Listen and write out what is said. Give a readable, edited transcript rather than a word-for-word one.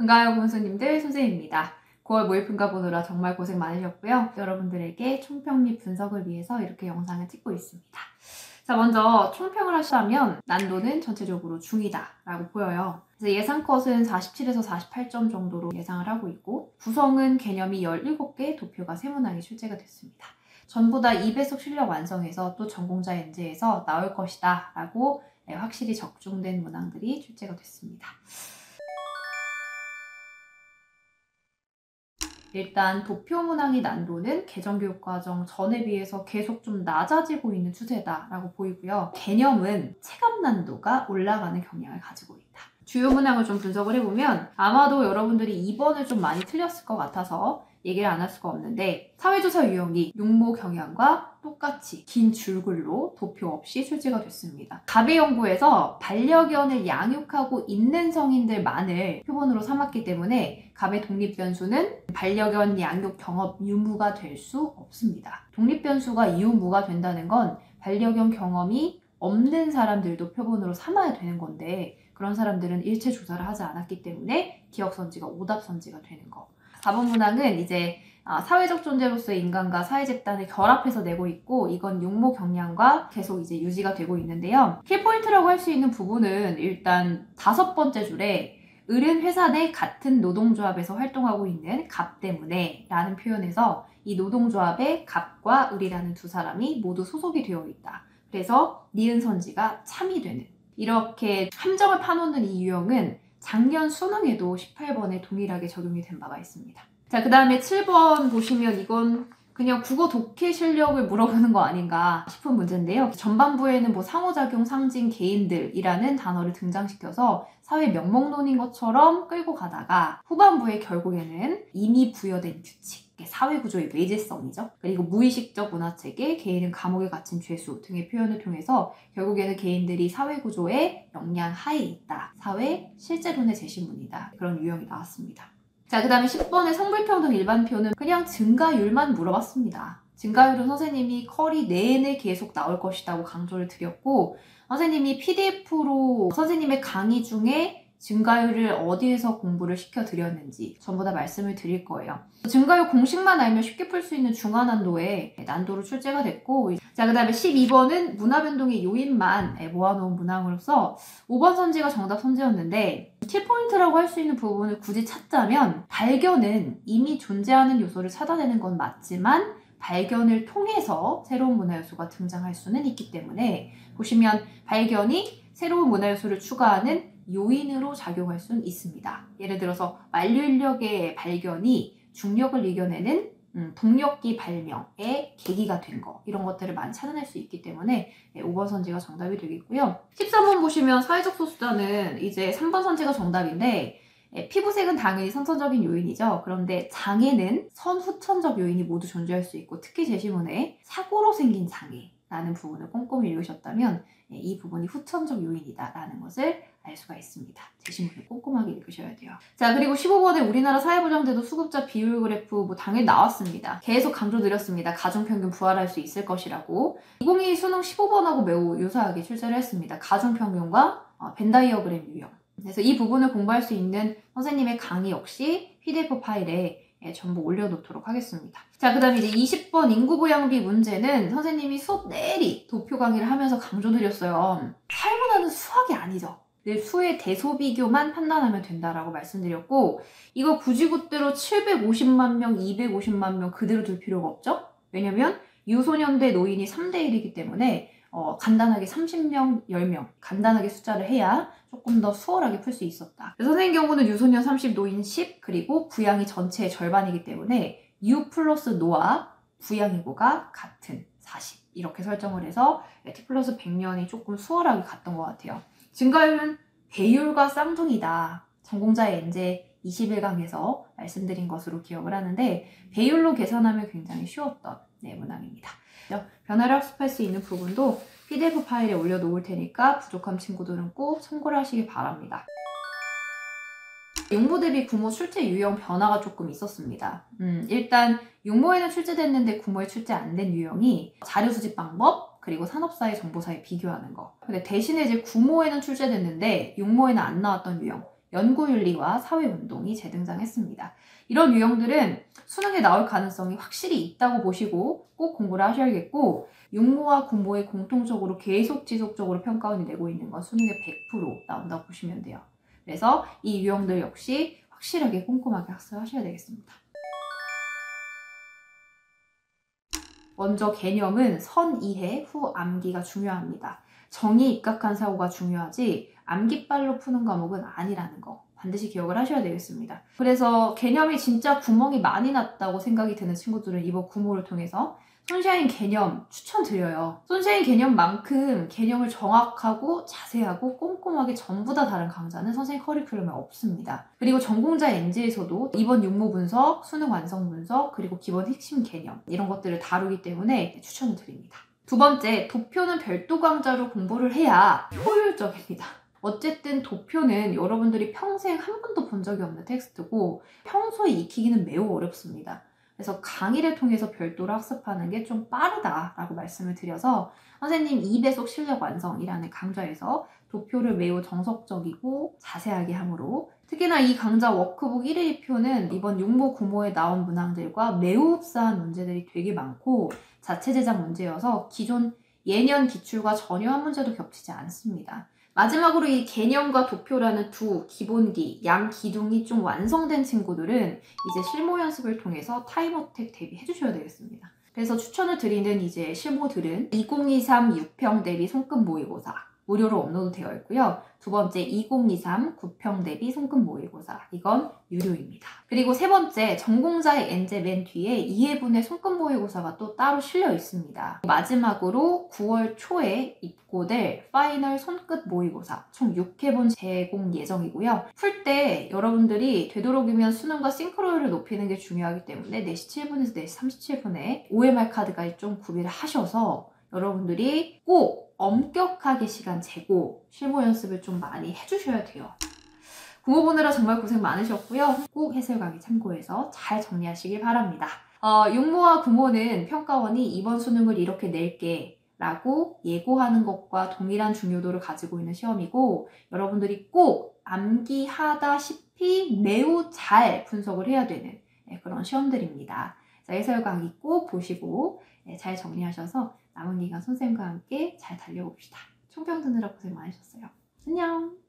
반가워요 고문수님들, 선생님입니다. 9월 모의평가 보느라 정말 고생 많으셨고요. 여러분들에게 총평 및 분석을 위해서 이렇게 영상을 찍고 있습니다. 자, 먼저 총평을 하시자면 난도는 전체적으로 중이다 라고 보여요. 그래서 예상컷은 47에서 48점 정도로 예상을 하고 있고, 구성은 개념이 17개, 도표가 3문항이 출제가 됐습니다. 전부 다 2배속 실력 완성해서 또 전공자 엔제에서 나올 것이다 라고 확실히 적중된 문항들이 출제가 됐습니다. 일단 도표 문항의 난도는 개정교육과정 전에 비해서 계속 좀 낮아지고 있는 추세다라고 보이고요. 개념은 체감 난도가 올라가는 경향을 가지고 있다. 주요 문항을 좀 분석을 해보면 아마도 여러분들이 2번을 좀 많이 틀렸을 것 같아서 얘기를 안 할 수가 없는데, 사회조사 유형이 육모 경향과 똑같이 긴 줄글로 도표 없이 출제가 됐습니다. 갑의 연구에서 반려견을 양육하고 있는 성인들만을 표본으로 삼았기 때문에 갑의 독립변수는 반려견 양육 경험 유무가 될 수 없습니다. 독립변수가 유무가 된다는 건 반려견 경험이 없는 사람들도 표본으로 삼아야 되는 건데, 그런 사람들은 일체 조사를 하지 않았기 때문에 기억선지가 오답선지가 되는 거. 4번 문항은 이제 사회적 존재로서의 인간과 사회집단을 결합해서 내고 있고, 이건 육모 경향과 계속 이제 유지가 되고 있는데요. 킬포인트라고 할 수 있는 부분은 일단 5번째 줄에 을은 회사 내 같은 노동조합에서 활동하고 있는 갑 때문에 라는 표현에서 이 노동조합에 갑과 을이라는 두 사람이 모두 소속이 되어 있다. 그래서 니은 선지가 참이 되는, 이렇게 함정을 파놓는 이 유형은 작년 수능에도 18번에 동일하게 적용이 된 바가 있습니다. 자, 그 다음에 7번 보시면 이건 그냥 국어 독해 실력을 물어보는 거 아닌가 싶은 문제인데요. 전반부에는 뭐 상호작용, 상징, 개인들이라는 단어를 등장시켜서 사회 명목론인 것처럼 끌고 가다가 후반부에 결국에는 이미 부여된 규칙, 사회구조의 외제성이죠. 그리고 무의식적 문화체계, 개인은 감옥에 갇힌 죄수 등의 표현을 통해서 결국에는 개인들이 사회구조의 영향 하에 있다. 사회 실제론의 제시문이다. 그런 유형이 나왔습니다. 자, 그 다음에 10번의 성불평등 일반표는 그냥 증가율만 물어봤습니다. 증가율은 선생님이 커리 내내 계속 나올 것이라고 강조를 드렸고, 선생님이 PDF로 선생님의 강의 중에 증가율을 어디에서 공부를 시켜드렸는지 전부 다 말씀을 드릴 거예요. 증가율 공식만 알면 쉽게 풀 수 있는 중하난도의 난도로 출제가 됐고, 자, 그 다음에 12번은 문화변동의 요인만 모아놓은 문항으로서 5번 선지가 정답 선지였는데, 킬포인트라고 할 수 있는 부분을 굳이 찾자면 발견은 이미 존재하는 요소를 찾아내는 건 맞지만 발견을 통해서 새로운 문화 요소가 등장할 수는 있기 때문에, 보시면 발견이 새로운 문화 요소를 추가하는 요인으로 작용할 수는 있습니다. 예를 들어서 만류인력의 발견이 중력을 이겨내는 동력기 발명의 계기가 된 거, 이런 것들을 많이 찾아낼 수 있기 때문에 5번 선지가 정답이 되겠고요. 13번 보시면 사회적 소수자는 이제 3번 선지가 정답인데, 피부색은 당연히 선천적인 요인이죠. 그런데 장애는 선후천적 요인이 모두 존재할 수 있고, 특히 제시문에 사고로 생긴 장애라는 부분을 꼼꼼히 읽으셨다면 이 부분이 후천적 요인이다라는 것을 알 수가 있습니다. 제시문을 꼼꼼하게 읽으셔야 돼요. 자, 그리고 15번에 우리나라 사회보장제도 수급자 비율 그래프 뭐 당연히 나왔습니다. 계속 강조드렸습니다. 가중평균 부활할 수 있을 것이라고. 2022 수능 15번하고 매우 유사하게 출제를 했습니다. 가중평균과 벤다이어그램 유형. 그래서 이 부분을 공부할 수 있는 선생님의 강의 역시 PDF 파일에 전부 올려놓도록 하겠습니다. 자, 그 다음에 이제 20번 인구부양비 문제는 선생님이 수업 내리 도표 강의를 하면서 강조드렸어요. 살문화는 수학이 아니죠. 늘 수의 대소비교만 판단하면 된다라고 말씀드렸고, 이거 굳이굿대로 750만 명, 250만 명 그대로 둘 필요가 없죠? 왜냐면 유소년대 노인이 3대1이기 때문에 간단하게 30명, 10명 간단하게 숫자를 해야 조금 더 수월하게 풀 수 있었다. 선생님 경우는 유소년 30, 노인 10, 그리고 부양이 전체의 절반이기 때문에 유 플러스 노와 부양인구가 같은 40, 이렇게 설정을 해서 T 플러스 100년이 조금 수월하게 갔던 것 같아요. 증가율은 배율과 쌍둥이다. 전공자의 엔제 21강에서 말씀드린 것으로 기억을 하는데, 배율로 계산하면 굉장히 쉬웠던 문항입니다. 변화를 학습할 수 있는 부분도 PDF 파일에 올려놓을 테니까 부족한 친구들은 꼭 참고를 하시기 바랍니다. 육모 대비 구모 출제 유형 변화가 조금 있었습니다. 일단 육모에는 출제됐는데 구모에 출제 안 된 유형이 자료 수집 방법, 그리고 산업사회, 정보사회 비교하는 거. 근데 대신에 이제 구모에는 출제됐는데 육모에는 안 나왔던 유형, 연구윤리와 사회운동이 재등장했습니다. 이런 유형들은 수능에 나올 가능성이 확실히 있다고 보시고 꼭 공부를 하셔야겠고, 육모와 군모에 공통적으로 계속 지속적으로 평가원이 내고 있는 건 수능에 100% 나온다고 보시면 돼요. 그래서 이 유형들 역시 확실하게 꼼꼼하게 학습하셔야 되겠습니다. 먼저 개념은 선 이해 후 암기가 중요합니다. 정의에 입각한 사고가 중요하지 암기빨로 푸는 과목은 아니라는 거 반드시 기억을 하셔야 되겠습니다. 그래서 개념이 진짜 구멍이 많이 났다고 생각이 드는 친구들은 이번 구모를 통해서 손샤인 개념 추천드려요. 손샤인 개념만큼 개념을 정확하고 자세하고 꼼꼼하게 전부 다 다른 강좌는 선생님 커리큘럼에 없습니다. 그리고 전공자 NG에서도 이번 육모 분석, 수능 완성 분석, 그리고 기본 핵심 개념 이런 것들을 다루기 때문에 추천을 드립니다. 두 번째, 도표는 별도 강좌로 공부를 해야 효율적입니다. 어쨌든 도표는 여러분들이 평생 한 번도 본 적이 없는 텍스트고 평소에 익히기는 매우 어렵습니다. 그래서 강의를 통해서 별도로 학습하는 게 좀 빠르다라고 말씀을 드려서 선생님 2배속 실력 완성이라는 강좌에서 도표를 매우 정석적이고 자세하게 함으로, 특히나 이 강좌 워크북 1일 2표는 이번 육모, 구모에 나온 문항들과 매우 흡사한 문제들이 되게 많고 자체 제작 문제여서 기존 예년 기출과 전혀 한 문제도 겹치지 않습니다. 마지막으로 이 개념과 도표라는 두 기본기, 양 기둥이 좀 완성된 친구들은 이제 실무 연습을 통해서 타임어택 대비해 주셔야 되겠습니다. 그래서 추천을 드리는 이제 실무들은 2023 6평 대비 손끝 모의고사 무료로 업로드되어 있고요. 두 번째 2023 9평 대비 손끝 모의고사, 이건 유료입니다. 그리고 세 번째 전공자의 엔제 맨 뒤에 2회분의 손끝 모의고사가 또 따로 실려 있습니다. 마지막으로 9월 초에 입고될 파이널 손끝 모의고사 총 6회분 제공 예정이고요. 풀 때 여러분들이 되도록이면 수능과 싱크로율을 높이는 게 중요하기 때문에 4시 7분에서 4시 37분에 OMR 카드까지 좀 구비를 하셔서 여러분들이 꼭 엄격하게 시간 재고 실무 연습을 좀 많이 해주셔야 돼요. 구모 보느라 정말 고생 많으셨고요. 꼭 해설 강의 참고해서 잘 정리하시길 바랍니다. 육모와 구모는 평가원이 이번 수능을 이렇게 낼게 라고 예고하는 것과 동일한 중요도를 가지고 있는 시험이고, 여러분들이 꼭 암기하다시피 매우 잘 분석을 해야 되는 그런 시험들입니다. 해설 강의 꼭 보시고 잘 정리하셔서 남은 기간 선생님과 함께 잘 달려봅시다. 총평 듣느라 고생 많으셨어요. 안녕!